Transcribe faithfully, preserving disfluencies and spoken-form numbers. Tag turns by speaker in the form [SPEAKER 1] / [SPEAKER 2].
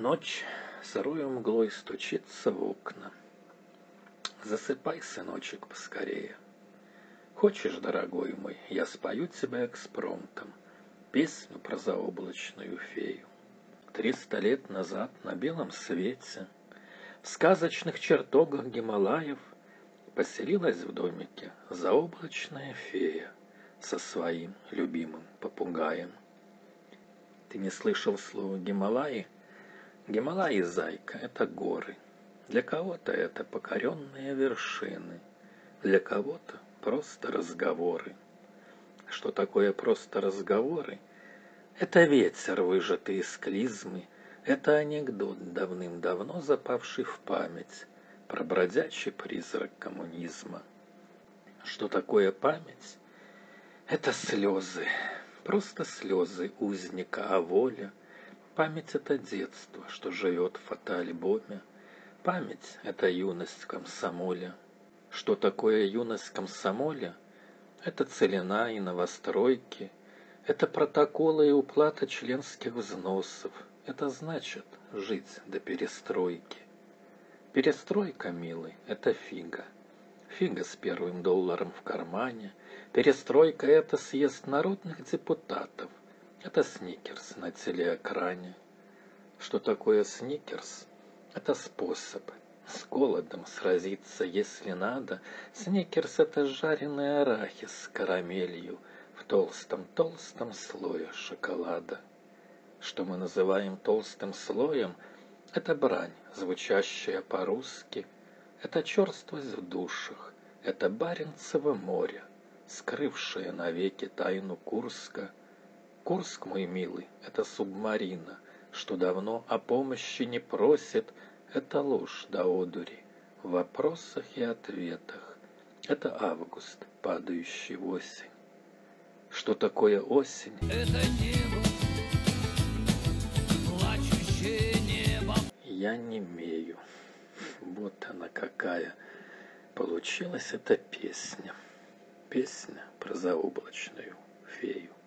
[SPEAKER 1] Ночь сырою мглой стучится в окна. Засыпай, сыночек, поскорее. Хочешь, дорогой мой, я спою тебе экспромтом песню про заоблачную фею. Триста лет назад на белом свете в сказочных чертогах Гималаев поселилась в домике заоблачная фея со своим любимым попугаем. Ты не слышал слова Гималаи? Гималаи, зайка, это горы. Для кого-то это покоренные вершины, для кого-то просто разговоры. Что такое просто разговоры? Это ветер, выжатый из клизмы, это анекдот, давным-давно запавший в память, про бродячий призрак коммунизма. Что такое память? Это слезы, просто слезы узника о воле. Память — это детство, что живет в фотоальбоме. Память — это юность в комсомоле. Что такое юность в комсомоле? Это целина и новостройки. Это протоколы и уплата членских взносов. Это значит жить до перестройки. Перестройка, милый, это фига. Фига с первым долларом в кармане. Перестройка — это съезд народных депутатов. Это сникерс на телеэкране. Что такое сникерс? Это способ с голодом сразиться, если надо. Сникерс — это жареный арахис с карамелью в толстом-толстом слое шоколада. Что мы называем толстым слоем, это брань, звучащая по-русски. Это черствость в душах, это Баренцево море, скрывшее навеки тайну Курска. Курск, мой милый, это субмарина, что давно о помощи не просит. Это ложь до одури в вопросах и ответах. Это август, падающий в осень. Что такое осень?
[SPEAKER 2] Это небо, плачущее небо.
[SPEAKER 1] Я немею. Вот она какая получилась эта песня. Песня про заоблачную фею.